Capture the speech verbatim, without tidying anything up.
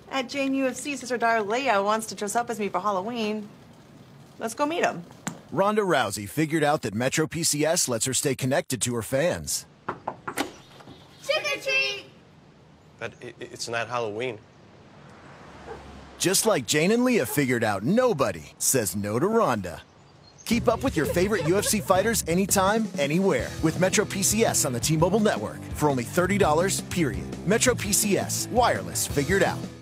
At Jane U F C, Sister daughter Leia wants to dress up as me for Halloween. Let's go meet him. Ronda Rousey figured out that Metro P C S lets her stay connected to her fans. Trick or treat! But it, it's not Halloween. Just like Jane and Leah figured out nobody says no to Ronda. Keep up with your favorite U F C fighters anytime, anywhere with Metro P C S on the T-Mobile network for only thirty dollars, period. Metro P C S, wireless figured out.